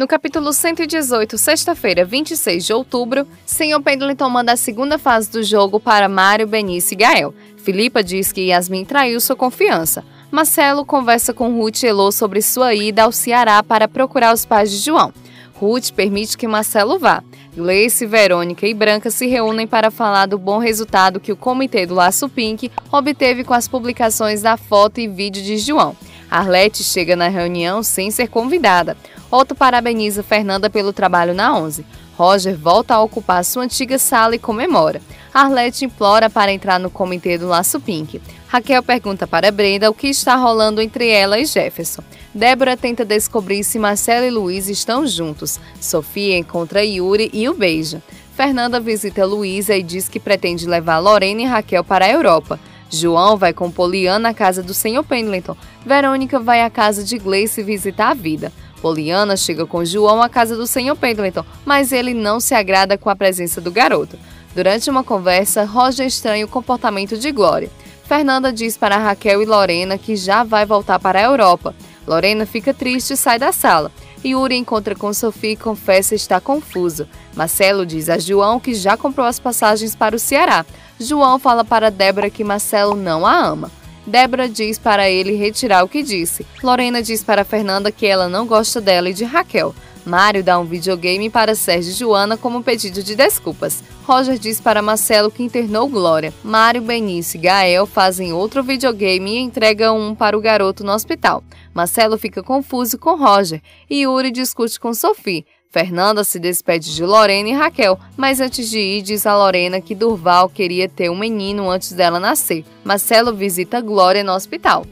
No capítulo 118, sexta-feira, 26 de outubro, Sr. Pendleton manda a segunda fase do jogo para Mário, Benício e Gael. Filipa diz que Yasmin traiu sua confiança. Marcelo conversa com Ruth e Elô sobre sua ida ao Ceará para procurar os pais de João. Ruth permite que Marcelo vá. Gleice, Verônica e Branca se reúnem para falar do bom resultado que o comitê do Laço Pink obteve com as publicações da foto e vídeo de João. Arlete chega na reunião sem ser convidada. Otto parabeniza Fernanda pelo trabalho na 11. Roger volta a ocupar sua antiga sala e comemora. Arlete implora para entrar no comitê do Laço Pink. Raquel pergunta para Brenda o que está rolando entre ela e Jefferson. Débora tenta descobrir se Marcelo e Luiz estão juntos. Sofia encontra Yuri e o beija. Fernanda visita Luísa e diz que pretende levar Lorena e Raquel para a Europa. João vai com Poliana à casa do Sr. Pendleton. Verônica vai à casa de Gleice visitar a vida. Poliana chega com João à casa do Sr. Pendleton, mas ele não se agrada com a presença do garoto. Durante uma conversa, Roger estranha o comportamento de Glória. Fernanda diz para Raquel e Lorena que já vai voltar para a Europa. Lorena fica triste e sai da sala. Yuri encontra com Sofia e confessa estar confuso. Marcelo diz a João que já comprou as passagens para o Ceará. João fala para Débora que Marcelo não a ama. Débora diz para ele retirar o que disse. Lorena diz para Fernanda que ela não gosta dela e de Raquel. Mário dá um videogame para Sérgio e Joana como pedido de desculpas. Roger diz para Marcelo que internou Glória. Mário, Benício e Gael fazem outro videogame e entregam um para o garoto no hospital. Marcelo fica confuso com Roger e Yuri discute com Sophie. Fernanda se despede de Lorena e Raquel, mas antes de ir diz a Lorena que Durval queria ter um menino antes dela nascer. Marcelo visita Glória no hospital.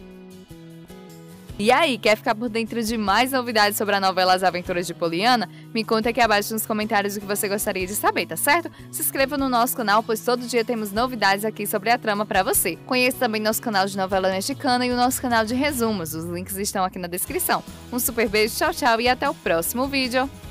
E aí, quer ficar por dentro de mais novidades sobre a novela As Aventuras de Poliana? Me conta aqui abaixo nos comentários o que você gostaria de saber, tá certo? Se inscreva no nosso canal, pois todo dia temos novidades aqui sobre a trama pra você. Conheça também nosso canal de novela mexicana e o nosso canal de resumos. Os links estão aqui na descrição. Um super beijo, tchau, tchau e até o próximo vídeo!